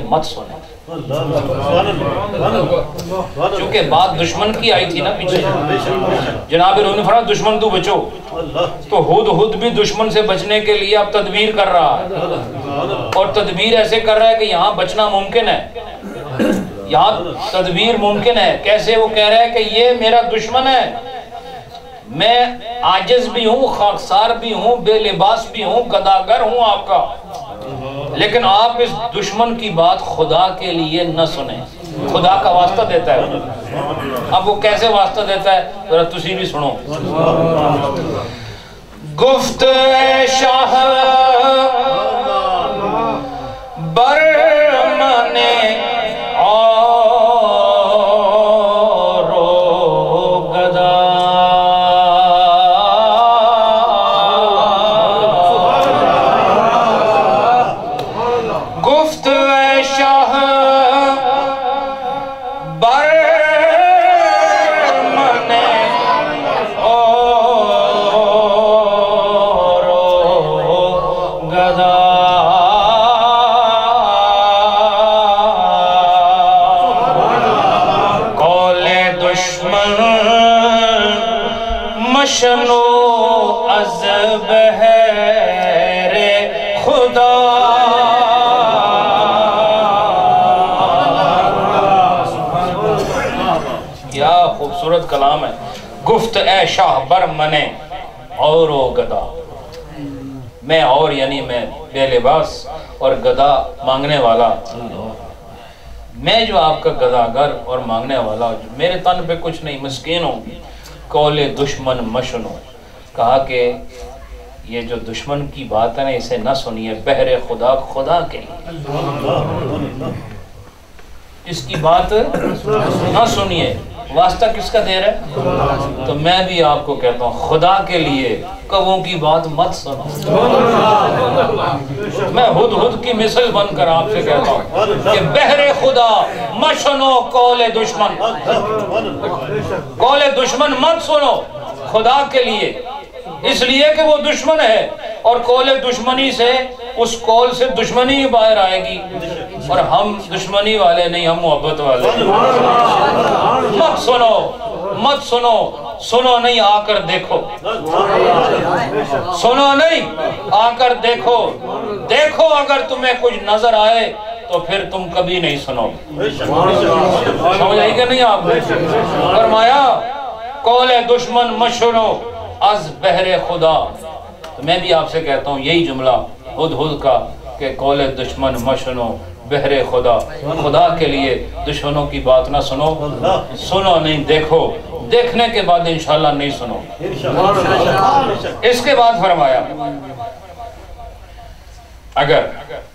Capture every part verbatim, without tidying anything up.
مت سنیں. چونکہ بات دشمن کی آئی تھی نا پیچھے, جناب روح نے فرمایا دشمن تو بچو, تو ہد ہد بھی دشمن سے بچنے کے لیے اب تدبیر کر رہا ہے, اور تدبیر ایسے کر رہا ہے کہ یہاں بچنا ممکن ہے, یہاں تدبیر ممکن ہے. کیسے؟ وہ کہہ رہا ہے کہ یہ میرا دشمن ہے, میں عاجز بھی ہوں, خاکسار بھی ہوں, بے لباس بھی ہوں, گداگر ہوں آپ کا, لیکن آپ اس دشمن کی بات خدا کے لیے نہ سنیں. خدا کا واسطہ دیتا ہے. اب وہ کیسے واسطہ دیتا ہے ذرا تسی بھی سنو. گفت اے شاہ برمنے مشنو از بحر خدا. کیا خوبصورت کلام ہے. گفت اے شاہ بر منے اور و گدا, میں اور یعنی میں بے لباس اور گدا مانگنے والا, میں جو آپ کا گداگر اور مانگنے والا, میرے تن پہ کچھ نہیں, مسکین ہوں. قول دشمن مشنو, کہا کہ یہ جو دشمن کی بات ہے نا اسے نہ سنیے, بہر خدا, خدا کے لیے اس کی بات نہ سنیے. واسطہ کس کا دے رہا ہے؟ تو میں بھی آپ کو کہتا ہوں خدا کے لیے کبوں کی بات مت سنو. میں ہد ہد کی مثل بن کر آپ سے کہتا ہوں کہ بہر خدا مشنو قول دشمن, قول دشمن مت سنو خدا کے لیے, اس لیے کہ وہ دشمن ہے, اور قول دشمنی سے, اس قول سے دشمنی ہی باہر آئے گی, اور ہم دشمنی والے نہیں, ہم محبت والے. مت سنو, مت سنو, سنو نہیں آ کر دیکھو, سنو نہیں آ کر دیکھو, دیکھو اگر تمہیں کچھ نظر آئے تو پھر تم کبھی نہیں سنو. سمجھ آئی کہ نہیں آپ نے؟ فرمایا قول دشمن مشنو از بہر خدا. تو میں بھی آپ سے کہتا ہوں یہی جملہ ہد ہد کا کہ قول دشمن مشنو بہر خدا, خدا کے لیے دشمنوں کی بات نہ سنو, سنو نہیں دیکھو, دیکھنے کے بعد انشاءاللہ نہیں سنو. اس کے بعد فرمایا اگر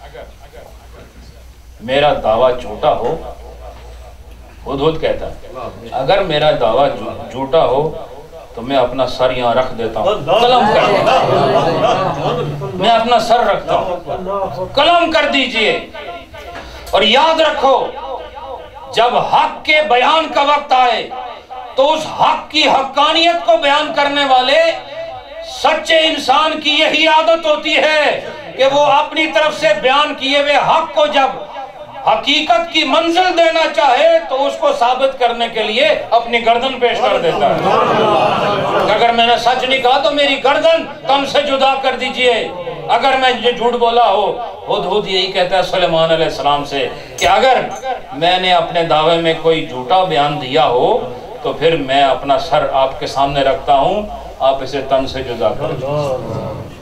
میرا دعویٰ جھوٹا ہو, ہد ہد کہتا ہے اگر میرا دعویٰ جھوٹا ہو تو میں اپنا سر یہاں رکھ دیتا ہوں, قلم کر دیتا ہوں, میں اپنا سر رکھتا ہوں, قلم کر دیجئے. اور یاد رکھو جب حق کے بیان کا وقت آئے تو اس حق کی حقانیت کو بیان کرنے والے سچے انسان کی یہی عادت ہوتی ہے کہ وہ اپنی طرف سے بیان کیے ہوئے حق کو جب حقیقت کی منزل دینا چاہے تو اس کو ثابت کرنے کے لیے اپنی گردن پیش کر دیتا ہے. اگر میں نے سچ نہیں کہا تو میری گردن تم سے جدا کر دیجئے. اگر میں یہ جھوٹ بولا ہو, ہد ہد یہی کہتا ہے سلیمان علیہ السلام سے کہ اگر میں نے اپنے دعوے میں کوئی جھوٹا بیان دیا ہو تو پھر میں اپنا سر آپ کے سامنے رکھتا ہوں, آپ اسے تن سے جدا کر دیجئے.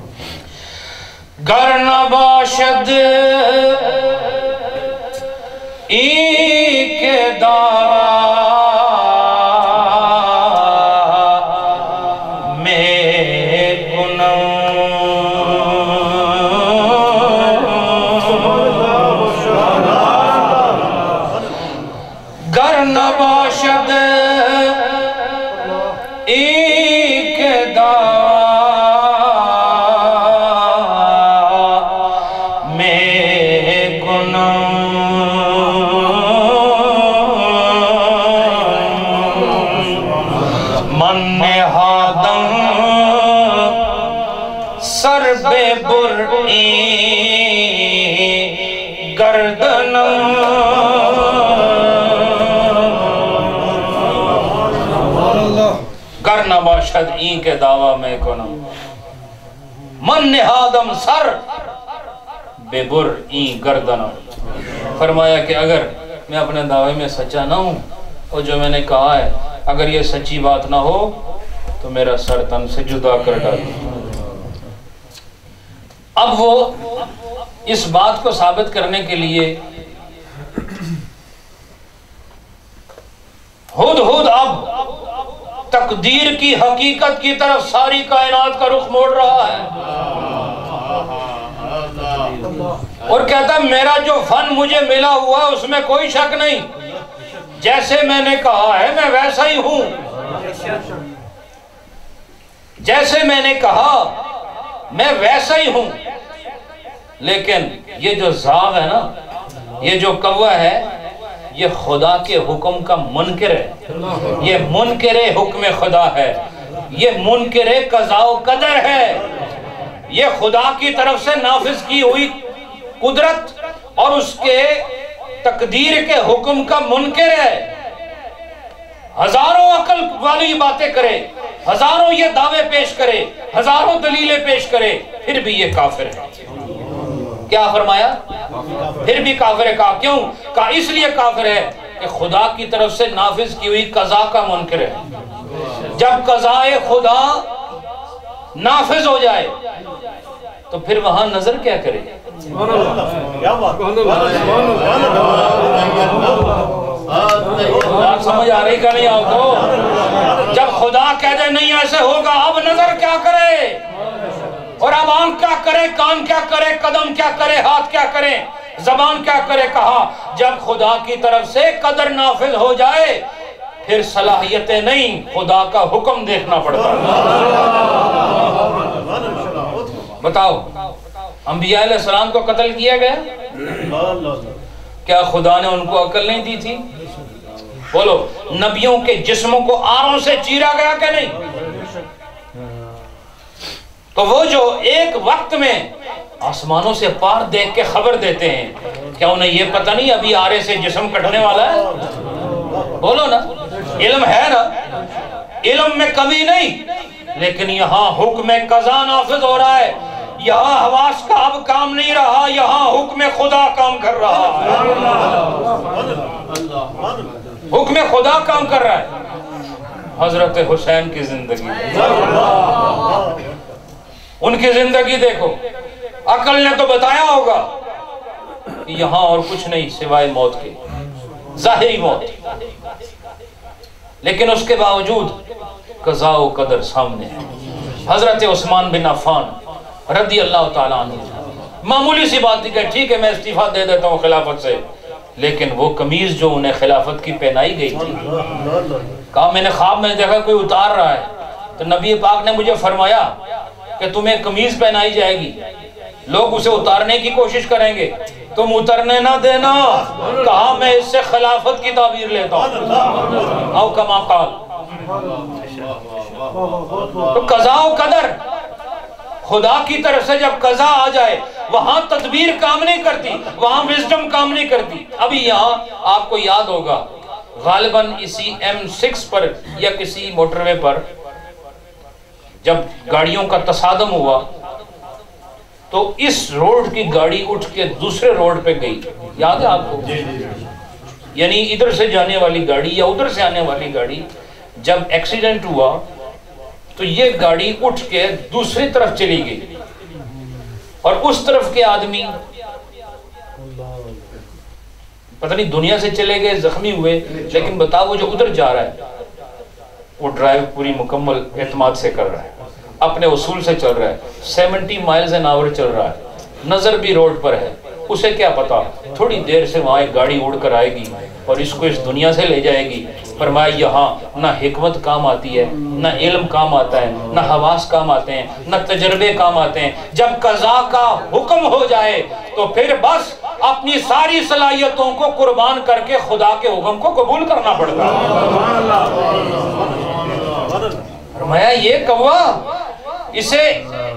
گر نہ باشد ایک دعویٰ میں کنم, گر نہ باشد ایک دعویٰ میں کنم, سر بے برئی گردن گر نباشد این کے دعویٰ میں کنم من نہادم سر بے بر این گردنم۔ فرمایا کہ اگر میں اپنے دعوے میں سچا نہ ہوں اور جو میں نے کہا ہے اگر یہ سچی بات نہ ہو تو میرا سر تن سے جدا کر ڈالو۔ اب وہ اس بات کو ثابت کرنے کے لیے خود خود اب تقدیر کی حقیقت کی طرف ساری کائنات کا رخ موڑ رہا ہے اور کہتا ہے میرا جو فن مجھے ملا ہوا ہے اس میں کوئی شک نہیں، جیسے میں نے کہا ہے میں ویسا ہی ہوں، جیسے میں نے کہا میں ویسا ہی ہوں، لیکن یہ جو زاغ ہے نا، یہ جو کوہ ہے، یہ خدا کے حکم کا منکر ہے، یہ منکر حکم خدا ہے، یہ منکر قضاء و قدر ہے، یہ خدا کی طرف سے نافذ کی ہوئی قدرت اور اس کے تقدیر کے حکم کا منکر ہے۔ ہزاروں عقل والی باتیں کرے، ہزاروں یہ دعوے پیش کرے، ہزاروں دلیلیں پیش کرے، پھر بھی یہ کافر ہے۔ کیا فرمایا؟ پھر بھی کافر ہے۔ کہا کیوں؟ کہا اس لیے کافر ہے کہ خدا کی طرف سے نافذ کی ہوئی قضا کا منکر ہے۔ جب قضاء خدا نافذ ہو جائے تو پھر وہاں نظر کیا کرے؟ بات سمجھ آ رہی کہ نہیں آپ کو؟ جب خدا کہہ دے نہیں ایسے ہوگا، اب نظر کیا کرے؟ اور اب آنکھ کیا کرے، کان کیا کرے، قدم کیا کرے، ہاتھ کیا کرے، زبان کیا کرے؟ کہا جب خدا کی طرف سے قدر نافذ ہو جائے پھر صلاحیتیں نہیں، خدا کا حکم دیکھنا پڑتا ہے۔ بتاؤ انبیاء علیہ السلام کو قتل کیا گیا، کیا خدا نے ان کو عقل نہیں دی تھی؟ بولو نبیوں کے جسموں کو آروں سے چیرا گیا کہ نہیں؟ تو وہ جو ایک وقت میں آسمانوں سے پار دیکھ کے خبر دیتے ہیں، کیا انہیں یہ پتہ نہیں ابھی آرے سے جسم کٹنے والا ہے؟ بولو نا، علم ہے نا، علم میں کمی نہیں، لیکن یہاں حکم قضا نافذ ہو رہا ہے، یہاں حواس کا اب کام نہیں رہا، یہاں حکم خدا کام کر رہا ہے، حکم خدا کام کر رہا ہے۔ حضرت حسین کی زندگی، ان کی زندگی دیکھو، عقل نے تو بتایا ہوگا کہ یہاں اور کچھ نہیں سوائے موت کے، ظاہری موت، لیکن اس کے باوجود قضاء و قدر سامنے ہے۔ حضرت عثمان بن عفان رضی اللہ تعالیٰ عنہ معمولی سی بات تھی کہ ٹھیک ہے میں استعفیٰ دے دیتا ہوں خلافت سے، لیکن وہ قمیض جو انہیں خلافت کی پہنائی گئی تھی، کہا میں نے خواب میں دیکھا کوئی اتار رہا ہے، تو نبی پاک نے مجھے فرمایا کہ تمہیں قمیض پہنائی جائے گی، لوگ اسے اتارنے کی کوشش کریں گے، تم اترنے نہ دینا، کہا میں اس سے خلافت کی تعبیر لیتا ہوں، او کما قال۔ تو قضاء و قدر، خدا کی طرف سے جب قضا آ جائے وہاں تدبیر کام نہیں کرتی، وہاں وزڈم کام نہیں کرتی۔ ابھی یہاں آپ کو یاد ہوگا غالباً اسی ایم سکس پر یا کسی موٹر وے پر جب گاڑیوں کا تصادم ہوا تو اس روڈ کی گاڑی اٹھ کے دوسرے روڈ پہ گئی، یاد ہے آپ کو؟ یعنی ادھر سے جانے والی گاڑی یا ادھر سے آنے والی گاڑی، جب ایکسیڈنٹ ہوا تو یہ گاڑی اٹھ کے دوسری طرف چلی گئی اور اس طرف کے آدمی پتہ نہیں دنیا سے چلے گئے، زخمی ہوئے، لیکن بتاؤ وہ جو ادھر جا رہا ہے وہ ڈرائیو پوری مکمل اعتماد سے کر رہا ہے، اپنے اصول سے چل رہا ہے، سیونٹی مائلز این آور چل رہا ہے، نظر بھی روڈ پر ہے، اسے کیا پتا تھوڑی دیر سے وہاں ایک گاڑی اڑ کر آئے گی اور اس کو اس دنیا سے لے جائے گی۔ فرمایا یہاں نہ حکمت کام آتی ہے، نہ علم کام آتا ہے، نہ حواس کام آتے ہیں، نہ تجربے کام آتے ہیں، جب قضا کا حکم ہو جائے تو پھر بس اپنی ساری صلاحیتوں کو قربان کر کے خدا کے حکم کو قبول کرنا پڑتا ہے۔ فرمایا یہ کوا اسے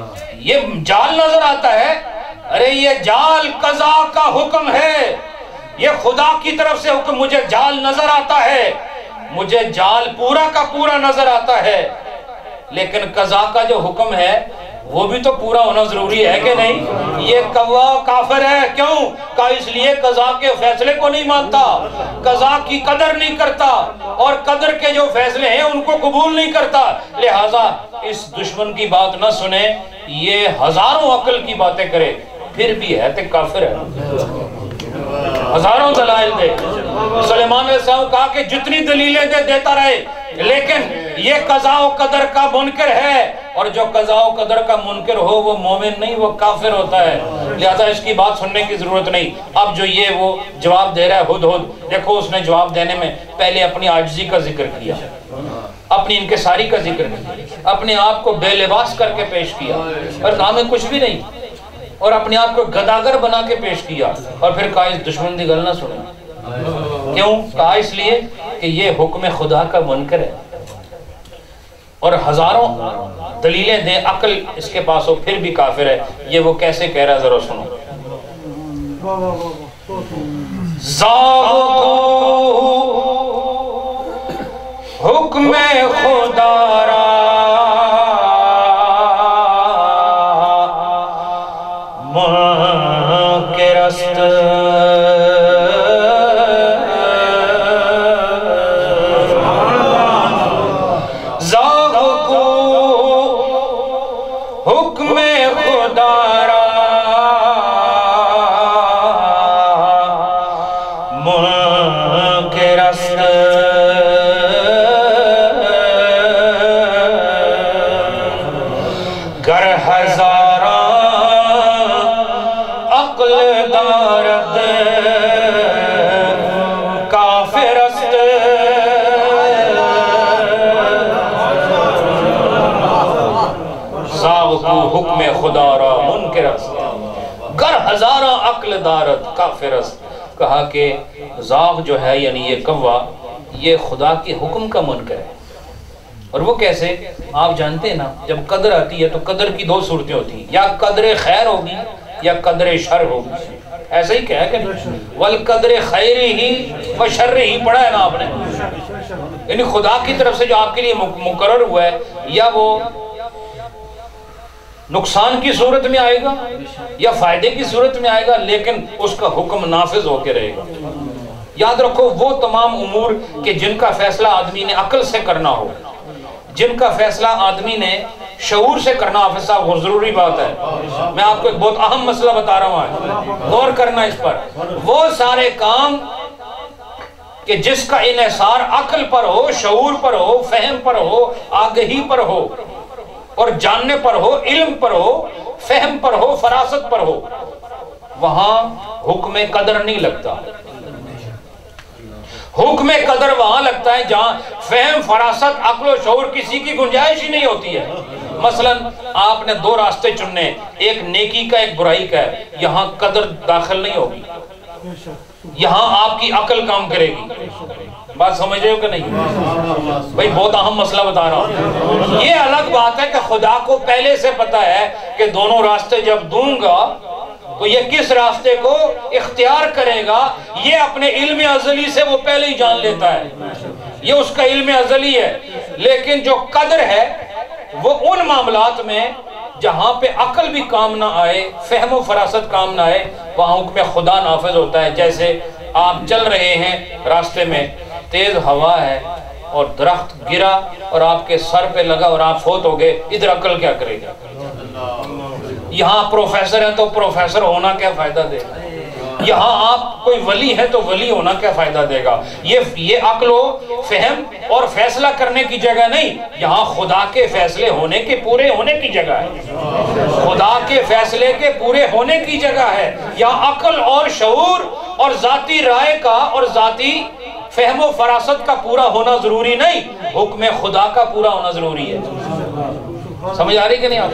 یہ جال نظر آتا ہے، ارے یہ جال قضا کا حکم ہے، یہ خدا کی طرف سے حکم، مجھے جال نظر آتا ہے، مجھے جال پورا کا پورا نظر آتا ہے، لیکن قضا کا جو حکم ہے وہ بھی تو پورا ہونا ضروری ہے کہ نہیں؟ یہ کوا کافر ہے، کیوں؟ کہ اس لیے قضا کے فیصلے کو نہیں مانتا، قضا کی قدر نہیں کرتا، اور قدر کے جو فیصلے ہیں ان کو قبول نہیں کرتا، لہٰذا اس دشمن کی بات نہ سنے، یہ ہزاروں عقل کی باتیں کرے پھر بھی ہے تو کافر ہے، ہزاروں دلائل دے۔ سلیمان علیہ السلام کہا کہ جتنی دلیلیں دے دیتا رہے، لیکن یہ قضا و قدر کا منکر ہے، اور جو قضا و قدر کا منکر ہو وہ مومن نہیں، وہ کافر ہوتا ہے، لہذا اس کی بات سننے کی ضرورت نہیں۔ اب جو یہ وہ جواب دے رہا ہے ہد ہد، دیکھو اس نے جواب دینے میں پہلے اپنی عاجزی کا ذکر کیا، اپنی انکساری کا ذکر کیا، اپنے آپ کو بے لباس کر کے پیش کیا، اور کہا میں کچھ بھی نہیں، اور اپنے آپ کو گداگر بنا کے پیش کیا، اور پھر کہا اس دشمن دی گل نہ سنے۔ کیوں؟ کہا اس لیے کہ یہ حکم خدا کا منکر ہے، اور ہزاروں دلیلیں دیں، عقل اس کے پاس ہو پھر بھی کافر ہے۔ یہ وہ کیسے کہہ رہا ہے ذرا سنو۔ ذاق حکم خدا را منکر است، حکم خدا را منکر است، گر ہزارہ عقل دارت کافر است۔ کہا کہ زاغ جو ہے یعنی یہ کوا، یہ خدا کے حکم کا منکر ہے۔ اور وہ کیسے؟ آپ جانتے ہیں نا، جب قدر آتی ہے تو قدر کی دو صورتیں ہوتی ہیں، یا قدر خیر ہوگی یا قدر شر ہوگی، ایسا ہی کہا کہ والقدر خیر ہی و شر ہی پڑھا ہے نا آپ نے، یعنی خدا کی طرف سے جو آپ کے لیے مقرر ہوا ہے، یا وہ نقصان کی صورت میں آئے گا یا فائدے کی صورت میں آئے گا، لیکن اس کا حکم نافذ ہو کے رہے گا۔ یاد رکھو وہ تمام امور کہ جن کا فیصلہ آدمی نے عقل سے کرنا ہو، جن کا فیصلہ آدمی نے شعور سے کرنا، حافظ صاحب بہت ضروری بات ہے، میں آپ کو ایک بہت اہم مسئلہ بتا رہا ہوں، غور کرنا اس پر۔ وہ سارے کام کہ جس کا انحصار عقل پر ہو، شعور پر ہو، فہم پر ہو، آگہی پر ہو، اور جاننے پر ہو، علم پر ہو، فہم پر ہو، فراست پر ہو، وہاں حکم قدر نہیں لگتا۔ حکم قدر وہاں لگتا ہے جہاں فہم، فراست، عقل و شعور کسی کی گنجائش ہی نہیں ہوتی ہے۔ مثلا آپ نے دو راستے چننے، ایک نیکی کا ایک برائی کا ہے، یہاں قدر داخل نہیں ہوگی، یہاں آپ کی عقل کام کرے گی۔ بات سمجھ رہے ہو کہ نہیں؟ بھائی بہت اہم مسئلہ بتا رہا ہوں۔ یہ الگ بات ہے کہ خدا کو پہلے سے پتا ہے کہ دونوں راستے جب دوں گا تو یہ کس راستے کو اختیار کرے گا، یہ اپنے علم ازلی سے وہ پہلے ہی جان لیتا ہے، یہ اس کا علم ازلی ہے۔ لیکن جو قدر ہے وہ ان معاملات میں جہاں پہ عقل بھی کام نہ آئے، فہم و فراست کام نہ آئے، وہاں حکم خدا نافذ ہوتا ہے۔ جیسے آپ چل رہے ہیں راستے میں، تیز ہوا ہے اور درخت گرا اور آپ کے سر پہ لگا اور آپ فوت ہو گئے، ادھر عقل کیا کرے گا؟ یہاں پروفیسر ہے تو پروفیسر ہونا کیا فائدہ دے گا؟ یہاں آپ کوئی ولی ہے تو ولی ہونا کیا فائدہ دے گا؟ یہ یہ عقل و فہم اور فیصلہ کرنے کی جگہ نہیں، یہاں خدا کے فیصلے ہونے کے پورے ہونے کی جگہ ہے، خدا کے فیصلے کے پورے ہونے کی جگہ ہے۔ یہاں عقل اور شعور اور ذاتی رائے کا اور ذاتی فہم و فراست کا پورا ہونا ضروری نہیں، حکم خدا کا پورا ہونا ضروری ہے۔ سمجھ آ رہی کہ نہیں آپ؟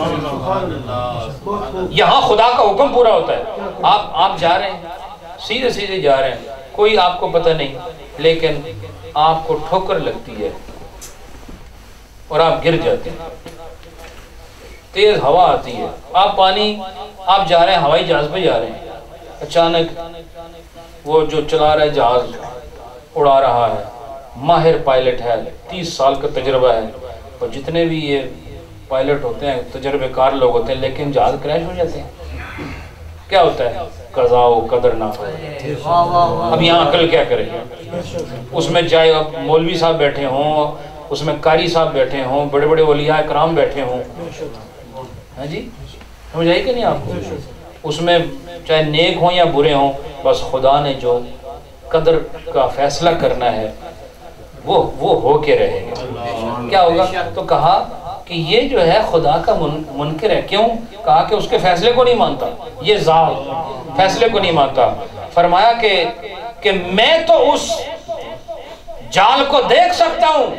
یہاں خدا کا حکم پورا ہوتا ہے۔ آپ آپ جا رہے ہیں، سیدھے سیدھے جا رہے ہیں، کوئی آپ کو پتہ نہیں، لیکن آپ کو ٹھوکر لگتی ہے اور آپ گر جاتے ہیں، تیز ہوا آتی ہے، آپ پانی آپ جا رہے ہیں، ہوائی جہاز پہ جا رہے ہیں، اچانک وہ جو چلا رہا ہے جہاز اڑا رہا ہے ماہر پائلٹ ہے تیس سال کا تجربہ ہے اور جتنے بھی یہ پائلٹ ہوتے ہیں تجربے کار لوگ ہوتے ہیں لیکن جہاز کریش ہو جاتے ہیں کیا ہوتا ہے قضاء و قدر نہ ہو اب یہاں عقل کیا کرے اس میں چاہے اب مولوی صاحب بیٹھے ہوں اس میں قاری صاحب بیٹھے ہوں بڑے بڑے اولیاء کرام بیٹھے ہوں ہاں جی سمجھ آئی کہ نہیں آپ کو اس میں چاہے نیک ہوں یا برے ہوں بس خدا نے جو قدر کا فیصلہ کرنا ہے وہ وہ ہو کے رہے گا کیا ہوگا تو کہا کہ یہ جو ہے خدا کا منکر ہے کیوں کہا کہ اس کے فیصلے کو نہیں مانتا یہ ذات فیصلے کو نہیں مانتا فرمایا کہ کہ میں تو اس جال کو دیکھ سکتا ہوں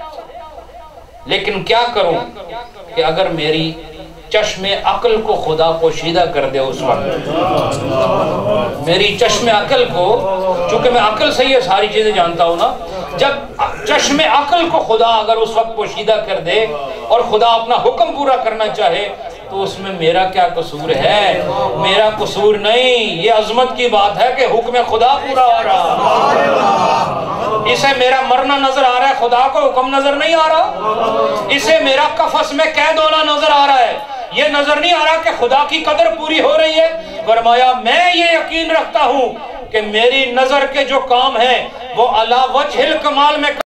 لیکن کیا کروں کہ اگر میری چشم عقل کو خدا پوشیدہ کر دے اس وقت میری چشم عقل کو چونکہ میں عقل سے یہ ساری چیزیں جانتا ہوں نا جب چشم عقل کو خدا اگر اس وقت پوشیدہ کر دے اور خدا اپنا حکم پورا کرنا چاہے تو اس میں میرا کیا قصور ہے میرا قصور نہیں یہ عظمت کی بات ہے کہ حکم خدا پورا ہو رہا اسے میرا مرنا نظر آ رہا ہے خدا کو حکم نظر نہیں آ رہا اسے میرا قفس میں قید ہونا نظر آ رہا ہے یہ نظر نہیں آ رہا کہ خدا کی قدر پوری ہو رہی ہے فرمایا میں یہ یقین رکھتا ہوں کہ میری نظر کے جو کام ہیں وہ علی وجہ الکمال میں